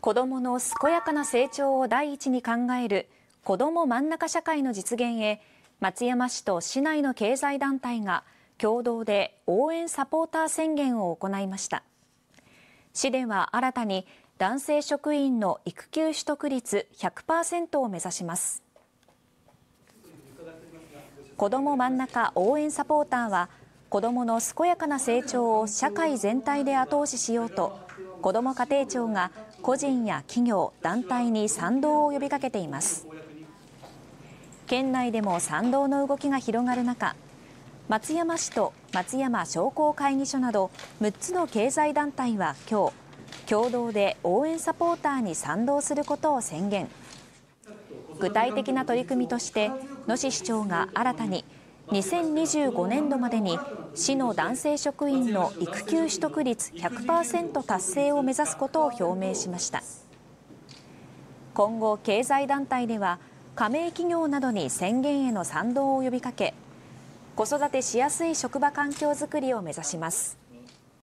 子どもの健やかな成長を第一に考える子ども真ん中社会の実現へ、松山市と市内の経済団体が共同で応援サポーター宣言を行いました。市では新たに男性職員の育休取得率 100% を目指します。子ども真ん中応援サポーターは、子どもの健やかな成長を社会全体で後押ししようと、子ども家庭庁が個人や企業、団体に賛同を呼びかけています。県内でも賛同の動きが広がる中、松山市と松山商工会議所など6つの経済団体は今日、共同で応援サポーターに賛同することを宣言。具体的な取り組みとして、野志市長が新たに2025年度までに市の男性職員の育休取得率 100% 達成を目指すことを表明しました。今後、経済団体では加盟企業などに宣言への賛同を呼びかけ、子育てしやすい職場環境づくりを目指します。